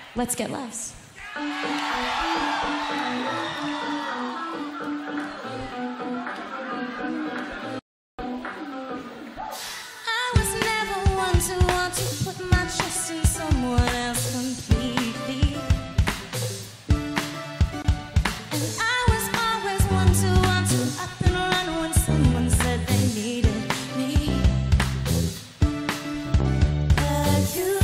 Let's get lost. I was never one to want to put my trust in someone else completely. And I was always one to want to up and run when someone said they needed me. But you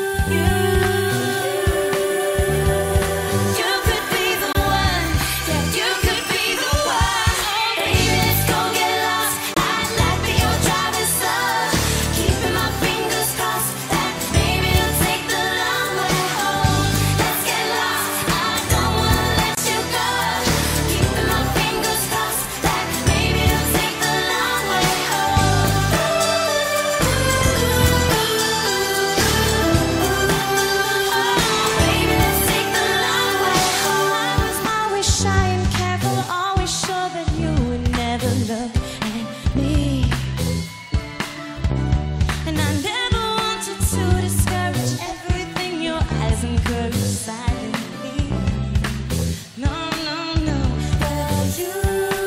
could be the one. Yeah, you could be the one. Baby, let's go get lost. I'd like be your driving star. Keeping my fingers crossed that maybe you'll take the long way home. Let's get lost. I don't wanna let you go. Keeping my fingers crossed that maybe you'll take the long way home. Baby, let's take the long way home. I was always shy and careful, always sure that you would never look at me. And I never wanted to discourage everything your eyes encourage silently. No, no, no. But you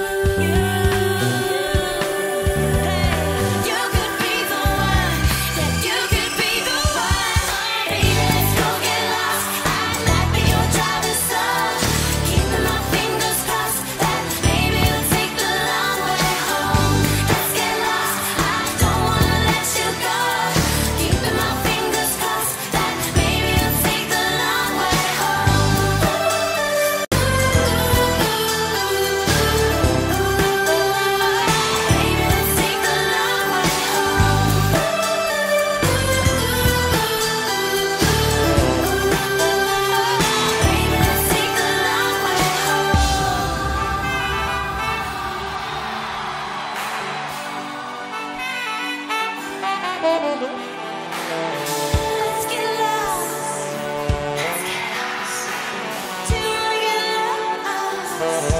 could be the one. Yeah, you could be the one. Baby, let's go get lost. I'd like be your driving star. Keeping my fingers crossed that maybe you'll take the long way home. Let's get lost. I don't wanna let you go. Keeping my fingers crossed that maybe you'll take the long way home. Baby, let's take the long way home. Baby, let's take the long way home. Let's get lost. Let's get lost. Do you wanna get lost?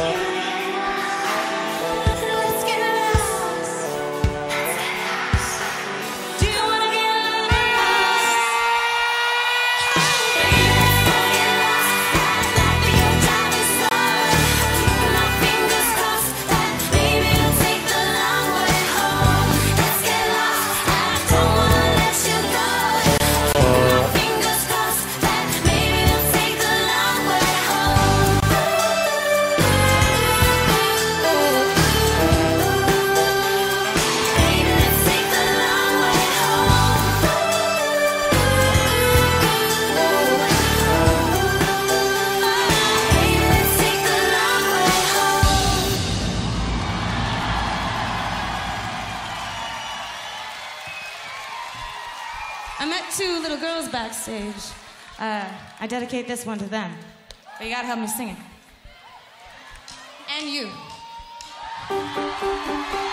Let's get lost. Let's get lost. Do you wanna get lost? Baby, let's go get lost. I'd like be your driving star. Keeping my fingers crossed that maybe you'll take the long way home. Let's get lost. I don't wanna let you go. Keeping my fingers crossed that maybe you'll take the long way home. Baby, let's take the long way home. Baby, let's take the long way home. I met two little girls backstage. I dedicate this one to them. But you gotta help me sing it. And you.